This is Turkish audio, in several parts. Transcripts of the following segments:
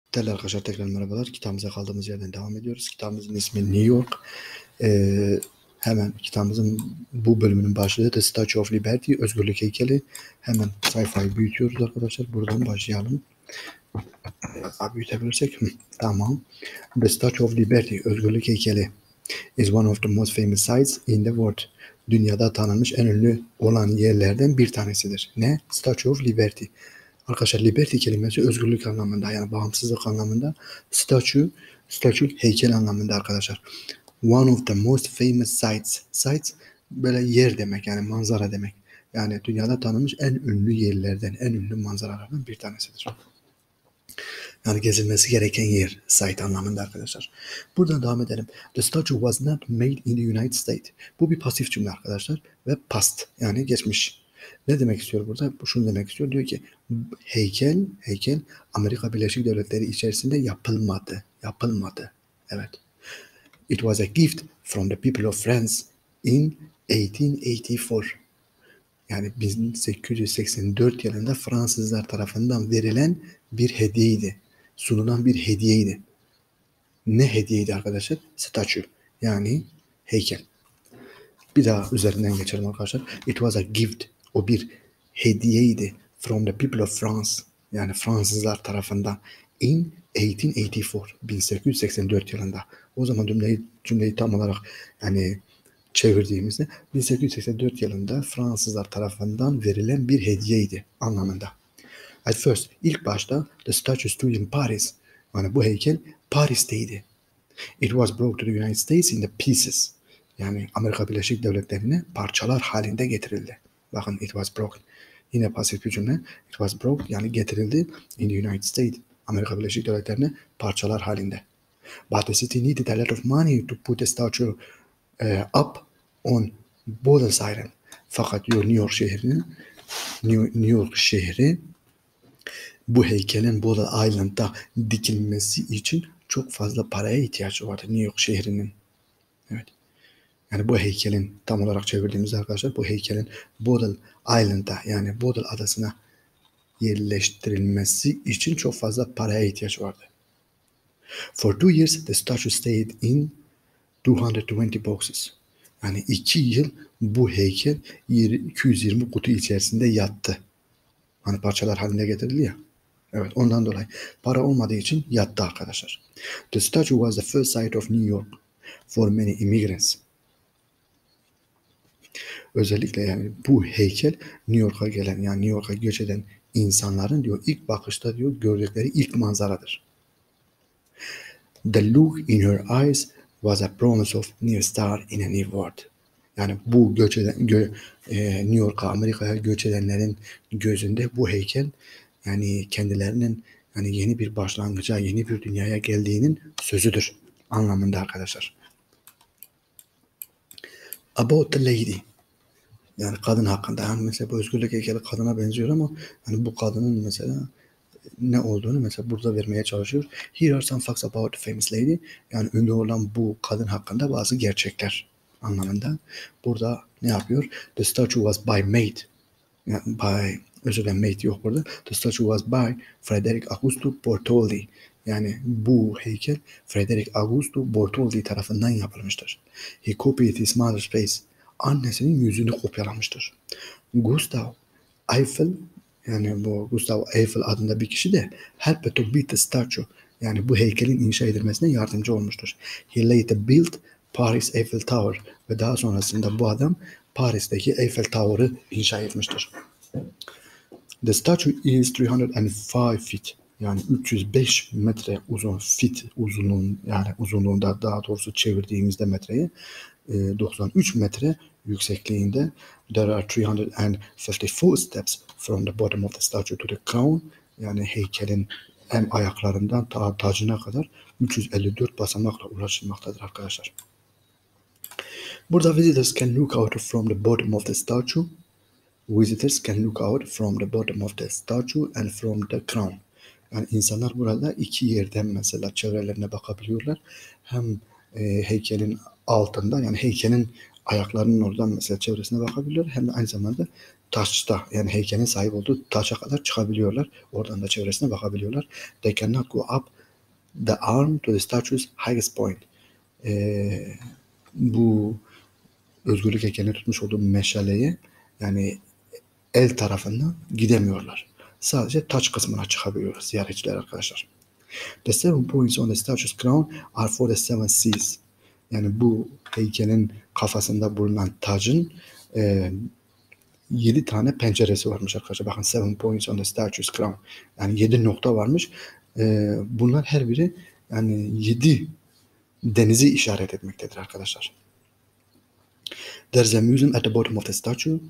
Değerli arkadaşlar, tekrar merhabalar. Kitabımıza kaldığımız yerden devam ediyoruz. Kitabımızın ismi New York. Hemen kitabımızın bu bölümünün başlığı The Statue of Liberty, özgürlük heykeli. Hemen sayfayı büyütüyoruz arkadaşlar. Buradan başlayalım. Daha büyütebilirsek. Tamam. The Statue of Liberty, özgürlük heykeli is one of the most famous sites in the world. Dünyada tanınmış en ünlü olan yerlerden bir tanesidir. Ne? Statue of Liberty. Arkadaşlar, liberty kelimesi özgürlük anlamında, yani bağımsızlık anlamında. Statue heykel anlamında arkadaşlar. One of the most famous sites. Sites böyle yer demek, yani manzara demek. Yani dünyada tanınmış en ünlü yerlerden, en ünlü manzaralardan bir tanesidir. Yani gezilmesi gereken yer, site anlamında arkadaşlar. Buradan devam edelim. The statue was not made in the United States. Bu bir pasif cümle arkadaşlar ve past, yani geçmiş. Ne demek istiyor burada? Şunu demek istiyor. Diyor ki heykel Amerika Birleşik Devletleri içerisinde yapılmadı. Evet. It was a gift from the people of France in 1884. Yani 1884 yılında Fransızlar tarafından verilen bir hediyeydi. Sunulan bir hediyeydi. Ne hediyeydi arkadaşlar? Statue, yani heykel. Bir daha üzerinden geçelim arkadaşlar. It was a gift. O bir hediyeydi. From the people of France. Yani Fransızlar tarafından. In 1884. 1884 yılında. O zaman cümleyi tam olarak yani çevirdiğimizde 1884 yılında Fransızlar tarafından verilen bir hediyeydi anlamında. At first, ilk başta the statue stood in Paris. Yani bu heykel Paris'teydi. It was brought to the United States in the pieces. Yani Amerika Birleşik Devletleri'ne parçalar halinde getirildi. Bakın, it was brought. Yine pasif bir cümle. It was brought, yani getirildi in the United States. Amerika Birleşik Devletleri'ne parçalar halinde. But the city needed a lot of money to put the statue up on Boyle Island. Fakat New York şehri bu heykelin Boyle Island'da dikilmesi için çok fazla paraya ihtiyacı vardı New York şehrinin. Evet. Yani bu heykelin tam olarak çevirdiğimizde arkadaşlar, bu heykelin Boyle Island'da, yani Boyle adasına yerleştirilmesi için çok fazla paraya ihtiyaç vardı. For 2 years the statue stayed in 220 boxes. Yani 2 yıl bu heykel 220 kutu içerisinde yattı. Hani parçalar halinde getirildi ya. Evet, ondan dolayı para olmadığı için yattı arkadaşlar. The statue was the first sight of New York for many immigrants. Özellikle yani bu heykel New York'a gelen, yani New York'a göç eden insanların diyor ilk bakışta diyor gördükleri ilk manzaradır. The look in her eyes was a promise of new start in a new world. Yani bu New York'a, Amerika'ya göç edenlerin gözünde bu heykel yani kendilerinin yani yeni bir başlangıca, yeni bir dünyaya geldiğinin sözüdür anlamında arkadaşlar. About the lady. Yani kadın hakkında. Yani mesela bu özgürlük heykeli kadına benziyor ama hani bu kadının mesela ne olduğunu mesela burada vermeye çalışıyor. Here are some facts about the famous lady. Yani ünlü olan bu kadın hakkında bazı gerçekler anlamında. Burada ne yapıyor? The statue was made. Yani özür dilerim, made yok burada. The statue was by Frederick Augusto Bortoldi. Yani bu heykel Frederick Augusto Bortoldi tarafından yapılmıştır. He copied his mother's face. Annesinin yüzünü kopyalamıştır. Gustav Eiffel, yani bu Gustav Eiffel adında bir kişi de helped to build the statue. Yani bu heykelin inşa edilmesine yardımcı olmuştur. He later built Paris Eiffel Tower ve daha sonrasında bu adam Paris'teki Eiffel Tower'ı inşa etmiştir. The statue is 305 feet. Yani 305 metre uzun, uzunluğunda, daha doğrusu çevirdiğimizde metreyi 93 metre yüksekliğinde. There are 354 steps from the bottom of the statue to the crown. Yani heykelin hem ayaklarından tacına kadar 354 basamakla ulaşılmaktadır arkadaşlar. Burada visitors can look out from the bottom of the statue. Visitors can look out from the bottom of the statue and from the crown. Yani insanlar burada iki yerden mesela çevrelerine bakabiliyorlar. Hem heykelin altından, yani heykelin ayaklarının oradan mesela çevresine bakabiliyor. Hem de aynı zamanda taşta, yani heykelin sahip olduğu taşa kadar çıkabiliyorlar. Oradan da çevresine bakabiliyorlar. They cannot go up the arm to the statue's highest point. Bu özgürlük heykelini tutmuş olduğu meşaleye yani el tarafından gidemiyorlar. Sadece taç kısmına çıkabiliyor ziyaretçiler arkadaşlar. The 7 points on the statue's crown are for the 7 seas. Yani bu heykelin kafasında bulunan tacın 7 tane penceresi varmış arkadaşlar. Bakın 7 points on the statue's crown. Yani 7 nokta varmış. Bunlar her biri yani 7 denizi işaret etmektedir arkadaşlar. There's a museum at the bottom of the statue.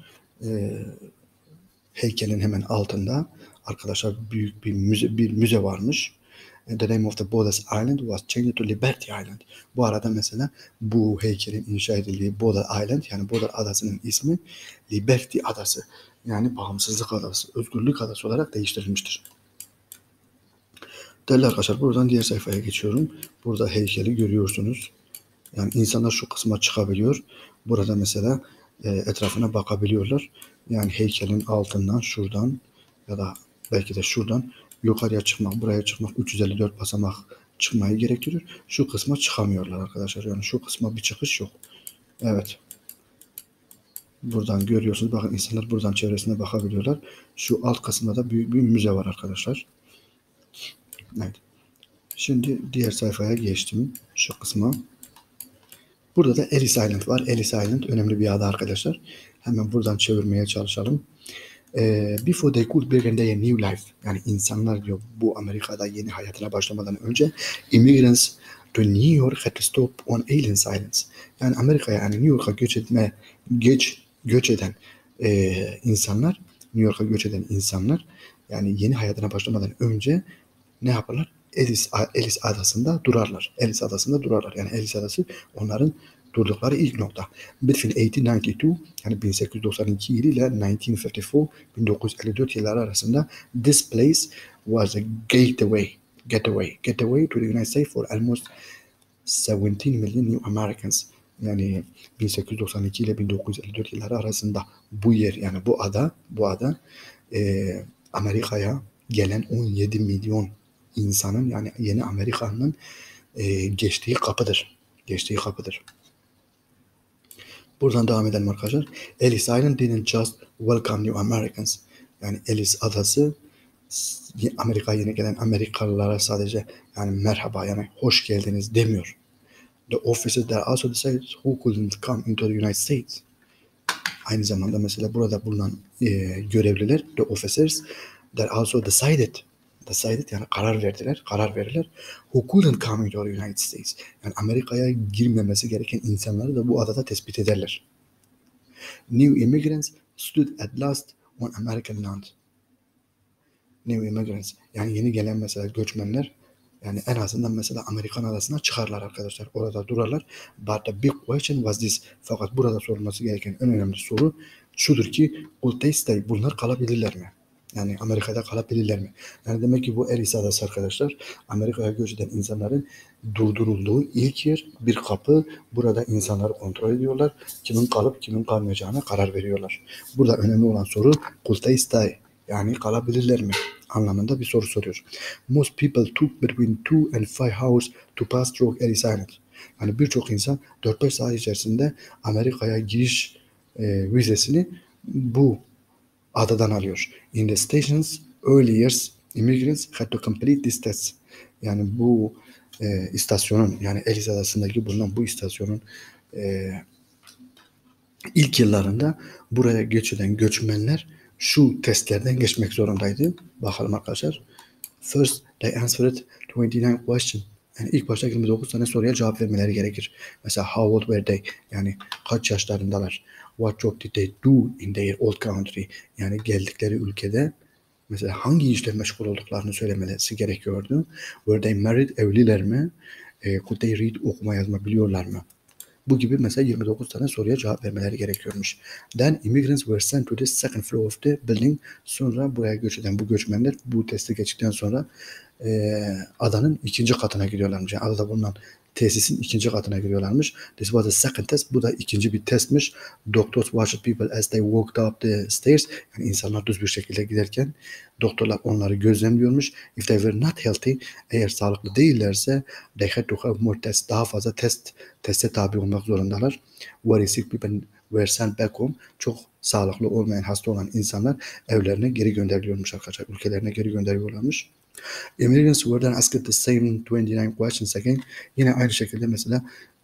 Heykelin hemen altında arkadaşlar büyük bir müze varmış. The name of the Bouddha's Island was changed to Liberty Island. Bu arada mesela bu heykelin inşa edildiği Buddha Island yani Buddha adasının ismi Liberty adası yani bağımsızlık adası, özgürlük adası olarak değiştirilmiştir. Değerli arkadaşlar buradan diğer sayfaya geçiyorum. Burada heykeli görüyorsunuz. Yani insanlar şu kısma çıkabiliyor. Burada mesela etrafına bakabiliyorlar. Yani heykelin altından şuradan ya da belki de şuradan yukarıya çıkmak, buraya çıkmak 354 basamak çıkmayı gerektiriyor. Şu kısma çıkamıyorlar arkadaşlar. Yani şu kısma bir çıkış yok. Evet. Buradan görüyorsunuz. Bakın insanlar buradan çevresine bakabiliyorlar. Şu alt kısımda da büyük bir müze var arkadaşlar. Evet. Şimdi diğer sayfaya geçtim. Şu kısma. Burada da Ellis Island var. Ellis Island önemli bir ada arkadaşlar. Hemen buradan çevirmeye çalışalım. Before they could begin their new life. Yani insanlar diyor bu Amerika'da yeni hayatına başlamadan önce immigrants to New York had to stop on Ellis Island. Yani Amerika'ya yani New York'a göç eden insanlar New York'a göç eden insanlar yani yeni hayatına başlamadan önce ne yaparlar? Ellis Adası'nda durarlar. Ellis Adası'nda durarlar. Yani Ellis Adası onların durdukları ilk nokta. Between 1892 yani 1892 yılı ile 1954 yılları arasında this place was a getaway to the United States for almost 17 million new Americans. Yani 1892 ile 1954 yılları arasında bu yer yani bu ada Amerika'ya gelen 17 milyon insanın yani yeni Amerika'nın geçtiği kapıdır. Buradan devam edelim arkadaşlar. Ellis Island didn't just welcome new Americans. Yani Ellis Adası Amerika'ya yeni gelen Amerikalılara sadece yani merhaba yani hoş geldiniz demiyor. The officers that also decided who couldn't come into the United States. Aynı zamanda mesela burada bulunan görevliler, the officers that also decided yani karar verirler. Who couldn't come into the United States. Yani Amerika'ya girmemesi gereken insanları da bu adada tespit ederler. New immigrants stood at last on American land. New immigrants yani yeni gelen mesela göçmenler yani en azından mesela Amerikan adasına çıkarlar arkadaşlar. Orada durarlar. But the big question was this. Fakat burada sorulması gereken en önemli soru şudur ki will they stay? Bunlar kalabilirler mi? Yani Amerika'da kalabilirler mi? Yani demek ki bu Ellis Adası arkadaşlar Amerika'ya göç eden insanların durdurulduğu ilk yer bir kapı. Burada insanları kontrol ediyorlar. Kimin kalıp kimin kalmayacağına karar veriyorlar. Burada önemli olan soru will they stay? Yani kalabilirler mi? Anlamında bir soru soruyor. Most people took between 2 and 5 hours to pass through Ellis Island. Yani birçok insan 4-5 saat içerisinde Amerika'ya giriş vizesini bu adadan alıyor. In the station's early years, immigrants had to complete this test. Yani bu istasyonun yani Ellis Adası'ndaki bulunan bu istasyonun ilk yıllarında buraya göç eden göçmenler şu testlerden geçmek zorundaydı. Bakalım arkadaşlar. First, they answered 29 questions. Yani ilk başta 29 tane soruya cevap vermeleri gerekir. Mesela how old were they? Yani kaç yaşlarındalar? What job did they do in their old country? Yani geldikleri ülkede mesela hangi işle meşgul olduklarını söylemesi gerekiyordu. Were they married? Evliler mi? Could they read? Okuma yazma biliyorlar mı? Bu gibi mesela 29 tane soruya cevap vermeleri gerekiyormuş. Then immigrants were sent to the second floor of the building. Sonra buraya göç eden bu göçmenler bu testi geçtikten sonra adanın ikinci katına gidiyorlarmış. Yani adada bulunan tesisin ikinci katına giriyorlarmış. This was the second test. Bu da ikinci bir testmiş. Doctors watched people as they walked up the stairs. Yani insanlar düz bir şekilde giderken doktorlar onları gözlemliyormuş. If they were not healthy, eğer sağlıklı değillerse they had to have more tests. Daha fazla teste tabi olmak zorundalar. Very sick people were sent back home. Çok sağlıklı olmayan, hasta olan insanlar evlerine geri gönderiliyormuş arkadaşlar. Ülkelerine geri gönderiyorlarmış. Immigrants were then asked the same 29 questions again. Yine aynı şekilde mesela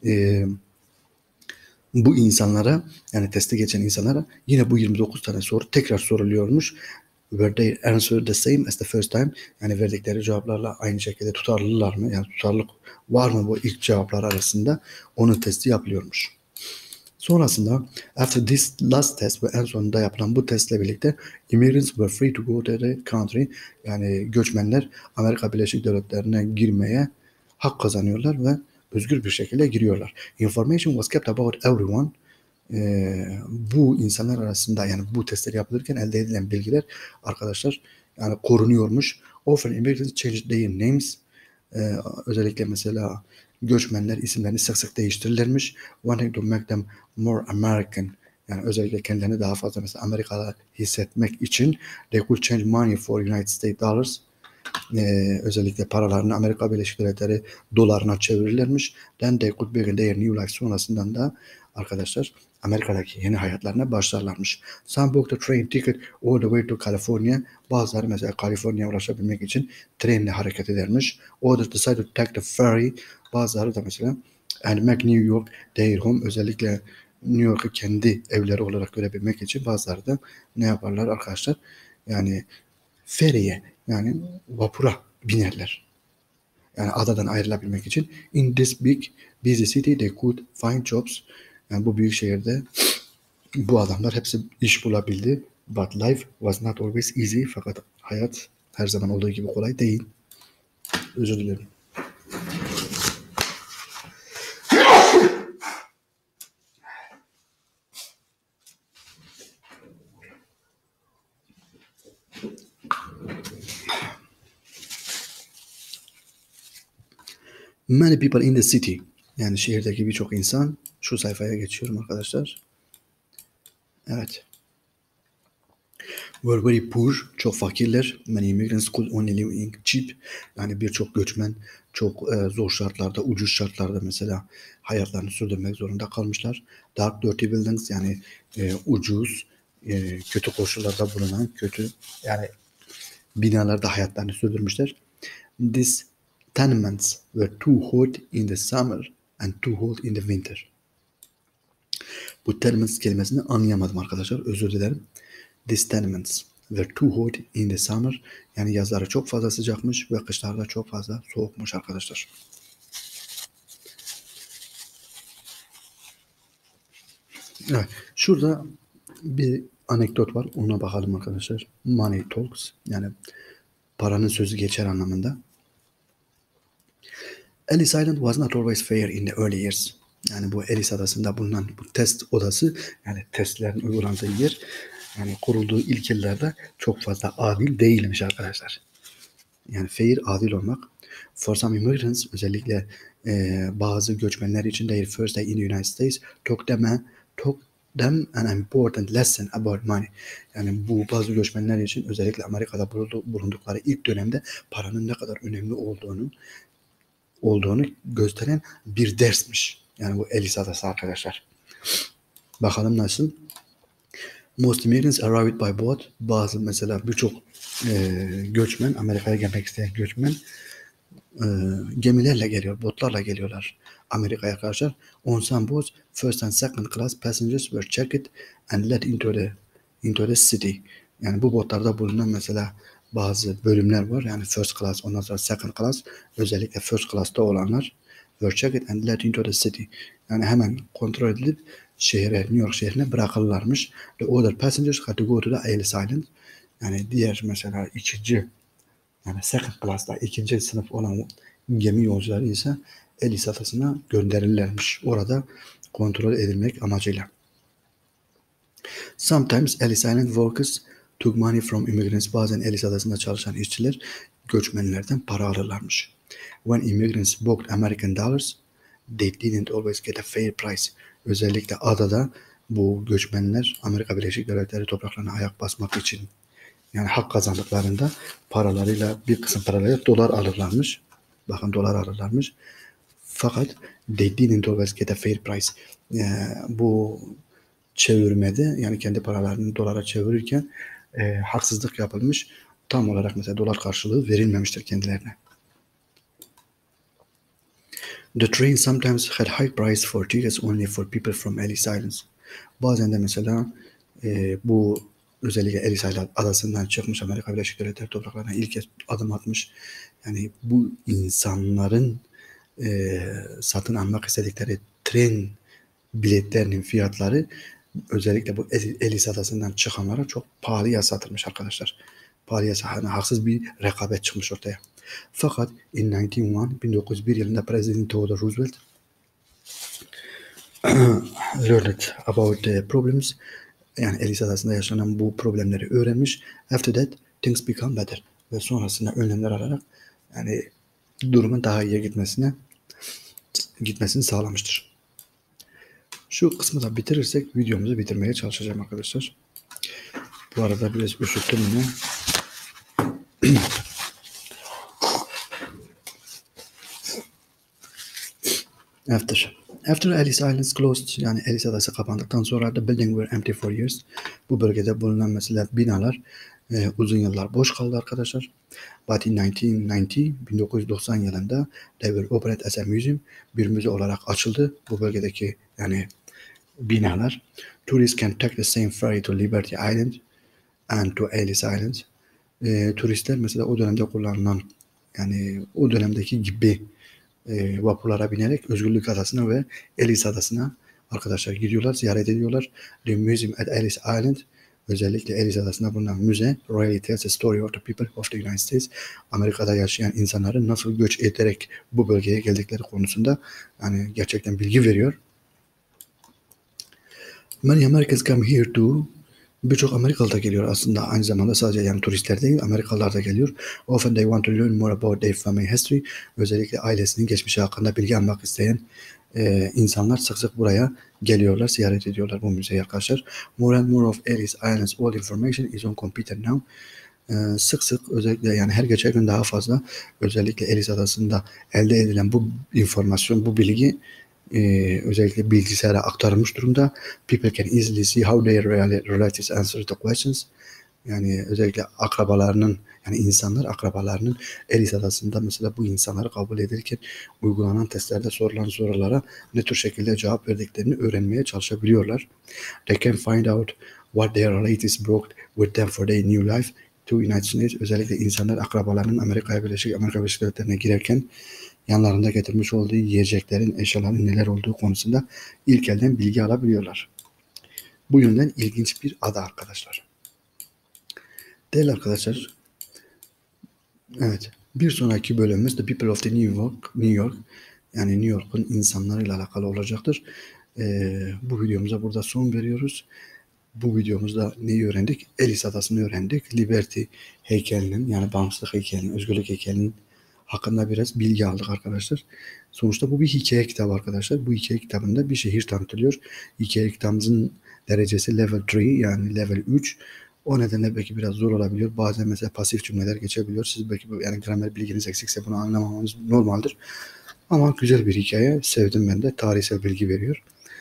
bu insanlara, yani testi geçen insanlara yine bu 29 tane soru tekrar soruluyormuş. Were they answered the same as the first time? Yani verdikleri cevaplarla aynı şekilde tutarlılar mı? Yani tutarlılık var mı bu ilk cevaplar arasında? Onun testi yapılıyormuş. Sonrasında after this last test ve en sonunda yapılan bu testle birlikte immigrants were free to go to the country, yani göçmenler Amerika Birleşik Devletleri'ne girmeye hak kazanıyorlar ve özgür bir şekilde giriyorlar. Information was kept about everyone. Bu insanlar arasında, yani bu testler yapılırken elde edilen bilgiler arkadaşlar yani korunuyormuş. Often immigrants changed their names. Özellikle mesela göçmenler isimlerini sık sık değiştirirlermiş. Wanting to make them more American. Yani özellikle kendilerini daha fazla mesela Amerikalı hissetmek için they could change money for United States dollars. Özellikle paralarını Amerika Birleşik Devletleri dolarına çevirirlermiş. Then they could begin their new life. Sonrasından da arkadaşlar Amerika'daki yeni hayatlarına başlarlarmış. Some booked a train ticket all the way to California. Bazıları mesela Kaliforniya'ya ulaşabilmek için trenle hareket edermiş. Others decided to take the ferry. Bazıları da mesela and make New York their home. Özellikle New York'u kendi evleri olarak görebilmek için bazıları da ne yaparlar arkadaşlar? Yani feriye, yani vapura binerler. Yani adadan ayrılabilmek için. In this big busy city they could find jobs. Yani bu büyük şehirde bu adamlar hepsi iş bulabildi. But life was not always easy. Fakat hayat her zaman olduğu gibi kolay değil. Özür dilerim. Many people in the city. Yani şehirdeki birçok insan. Şu sayfaya geçiyorum arkadaşlar. Evet. Were very poor. Çok fakirler. Many immigrants could only live in cheap. Yani birçok göçmen çok zor şartlarda, ucuz şartlarda mesela hayatlarını sürdürmek zorunda kalmışlar. Dark dirty buildings, yani ucuz, kötü koşullarda bulunan kötü yani binalarda hayatlarını sürdürmüşler. These tenements were too hot in the summer and too hot in the winter. Bu tenements kelimesini anlayamadım arkadaşlar. Özür dilerim. These tenements were too hot in the summer. Yani yazları çok fazla sıcakmış ve kışlarda çok fazla soğukmuş arkadaşlar. Evet. Şurada bir anekdot var. Ona bakalım arkadaşlar. Money talks. Yani paranın sözü geçer anlamında. Ellis Island was not always fair in the early years. Yani bu Ellis Adası'nda bulunan bu test odası, yani testlerin uygulandığı yer, yani kurulduğu ilk yıllarda çok fazla adil değilmiş arkadaşlar. Yani fair, adil olmak. For some immigrants, özellikle bazı göçmenler için their first day in the United States took them an important lesson about money. Yani bu bazı göçmenler için özellikle Amerika'da bulundukları ilk dönemde paranın ne kadar önemli olduğunu gösteren bir dersmiş. Yani bu Ellis Adası arkadaşlar. Bakalım nasıl? Most immigrants arrived by boat. Bazı mesela birçok göçmen, Amerika'ya gelmek isteyen göçmen gemilerle geliyor, botlarla geliyorlar Amerika'ya arkadaşlar. On some boats, first and second class passengers were checked and led into the city. Yani bu botlarda bulunan mesela bazı bölümler var. Yani first class, ondan sonra second class, özellikle first class'ta olanlar were checked and led into the city. Yani hemen kontrol edilip New York şehrine bırakılırlarmış. The other passengers had to go to the Ellis Island. Yani diğer mesela yani second class'ta ikinci sınıf olan gemi yolcuları ise Ellis Adası'na gönderilirlermiş. Orada kontrol edilmek amacıyla. Sometimes Ellis Island workers Took money from immigrants. Bazen Ellis Adası'nda çalışan işçiler göçmenlerden para alırlarmış. When immigrants booked American dollars, they didn't always get a fair price. Özellikle adada bu göçmenler Amerika Birleşik Devletleri topraklarına ayak basmak için yani hak kazandıklarında paralarıyla bir kısım paralarıyla dolar alırlarmış. Bakın dolar alırlarmış. Fakat they didn't always get a fair price. Bu çevirmede yani kendi paralarını dolara çevirirken haksızlık yapılmış. Tam olarak mesela dolar karşılığı verilmemiştir kendilerine. The train sometimes had high price for tickets only for people from Ellis Islands. Bazen de mesela bu özellikle Ellis Adası'ndan çıkmış Amerika Birleşik Devletleri topraklarına ilk kez adım atmış. Yani bu insanların satın almak istedikleri tren biletlerinin fiyatları özellikle bu Ellis Adası'ndan çıkanlara çok pahalıya satılmış arkadaşlar. Pahalıya yani haksız bir rekabet çıkmış ortaya. Fakat in 1901 yılında President Theodore Roosevelt learned about the problems, yani Ellis Adası'nda yaşanan bu problemleri öğrenmiş. After that things become better. Ve sonrasında önlemler alarak yani durumun daha iyiye gitmesini sağlamıştır. Şu kısmı da bitirirsek videomuzu bitirmeye çalışacağım arkadaşlar. Bu arada biraz üşüttüm yine. After Ellis Islands closed, yani Ellis Adası kapandıktan sonra the building were empty for years. Bu bölgede bulunan mesela binalar uzun yıllar boş kaldı arkadaşlar. But in 1990 yılında they were opened as a museum. Bir müze olarak açıldı. Bu bölgedeki yani binalar. Tourists can take the same ferry to Liberty Island and to Ellis Island. Turistler mesela o dönemde kullanılan yani o dönemdeki gibi vapurlara binerek Özgürlük Adası'na ve Ellis Adası'na arkadaşlar gidiyorlar, ziyaret ediyorlar. The Museum at Ellis Island, özellikle Ellis Adası'nda bulunan müze really tells the story of the people of the United States. Amerika'da yaşayan insanların nasıl göç ederek bu bölgeye geldikleri konusunda yani gerçekten bilgi veriyor. Many Americans come here to, birçok Amerikalı da geliyor aslında aynı zamanda sadece yani turistler değil Amerikalılar da geliyor. Often they want to learn more about their family history. Özellikle ailesinin geçmişi hakkında bilgi almak isteyen insanlar sık sık buraya geliyorlar, ziyaret ediyorlar bu müzeyi arkadaşlar. More and more of Ellis Island's all information is on computer now. Sık sık özellikle yani her geçen gün daha fazla özellikle Ellis Adası'nda elde edilen bu informasyon, bu bilgi özellikle bilgisayara aktarılmış durumda. People can easily see how their relatives answer the questions. Yani özellikle akrabalarının yani insanlar akrabalarının Ellis Adası'nda mesela bu insanları kabul ederken uygulanan testlerde sorulan sorulara ne tür şekilde cevap verdiklerini öğrenmeye çalışabiliyorlar. They can find out what their relatives brought with them for their new life to United States. Özellikle insanlar akrabalarının Amerika Birleşik Devletleri'ne girerken yanlarında getirmiş olduğu yiyeceklerin, eşyaların neler olduğu konusunda ilk elden bilgi alabiliyorlar. Bu yönden ilginç bir ada arkadaşlar. Değerli arkadaşlar, evet bir sonraki bölümümüz The People of the New York yani New York'un insanlarıyla alakalı olacaktır. Bu videomuza burada son veriyoruz. Bu videomuzda neyi öğrendik? Ellis Adası'nı öğrendik. Liberty heykelinin yani bağımsızlık heykelinin, özgürlük heykelinin hakkında biraz bilgi aldık arkadaşlar. Sonuçta bu bir hikaye kitabı arkadaşlar. Bu hikaye kitabında bir şehir tanıtılıyor. Hikaye kitabımızın derecesi level 3 yani level 3. O nedenle belki biraz zor olabiliyor. Bazen mesela pasif cümleler geçebiliyor. Siz belki yani gramer bilginiz eksikse bunu anlamamanız normaldir. Ama güzel bir hikaye. Sevdim ben de. Tarihsel bilgi veriyor.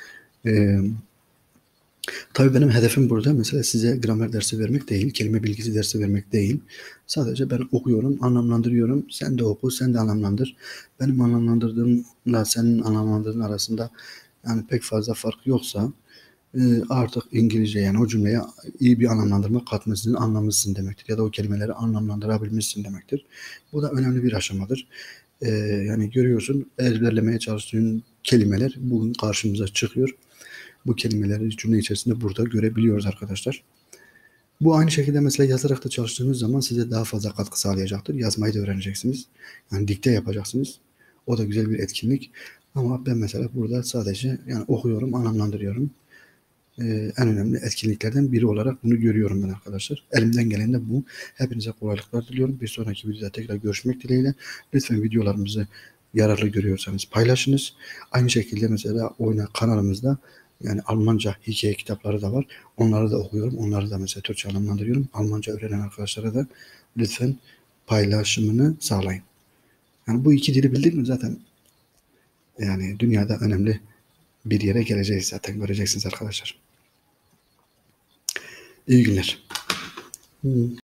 Tabii benim hedefim burada mesela size gramer dersi vermek değil, kelime bilgisi dersi vermek değil. Sadece ben okuyorum, anlamlandırıyorum. Sen de oku, sen de anlamlandır. Benim anlamlandırdığımla senin anlamlandırdığın arasında yani pek fazla fark yoksa artık İngilizce yani o cümleye iyi bir anlamlandırma katmışsın, anlamışsın demektir. Ya da o kelimeleri anlamlandırabilmişsin demektir. Bu da önemli bir aşamadır. Yani görüyorsun ezberlemeye çalıştığın kelimeler bugün karşımıza çıkıyor. Bu kelimeleri cümle içerisinde burada görebiliyoruz arkadaşlar. Bu aynı şekilde mesela yazarak da çalıştığınız zaman size daha fazla katkı sağlayacaktır. Yazmayı da öğreneceksiniz. Yani dikte yapacaksınız. O da güzel bir etkinlik. Ama ben mesela burada sadece yani okuyorum, anlamlandırıyorum. en önemli etkinliklerden biri olarak bunu görüyorum ben arkadaşlar. Elimden gelen de bu. Hepinize kolaylıklar diliyorum. Bir sonraki videoda tekrar görüşmek dileğiyle. Lütfen videolarımızı yararlı görüyorsanız paylaşınız. Aynı şekilde mesela oyna kanalımızda yani Almanca hikaye kitapları da var. Onları da okuyorum. Onları da mesela Türkçe anlamlandırıyorum. Almanca öğrenen arkadaşlara da lütfen paylaşımını sağlayın. Yani bu iki dili bildik mi zaten yani dünyada önemli bir yere geleceğiz zaten göreceksiniz arkadaşlar. İyi günler.